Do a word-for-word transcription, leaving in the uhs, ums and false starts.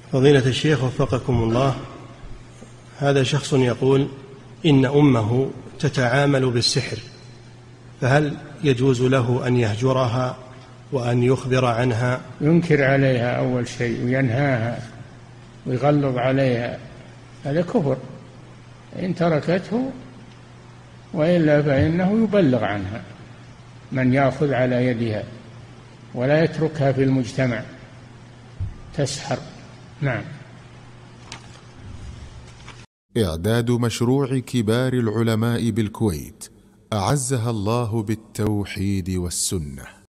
فضيلة الشيخ وفقكم الله، هذا شخص يقول إن أمه تتعامل بالسحر، فهل يجوز له أن يهجرها وأن يخبر عنها؟ ينكر عليها أول شيء وينهاها ويغلظ عليها، هذا كفر. إن تركته وإلا فإنه يبلغ عنها من يأخذ على يدها ولا يتركها في المجتمع تسحر. نعم. إعداد مشروع كبار العلماء بالكويت أعزها الله بالتوحيد والسنة.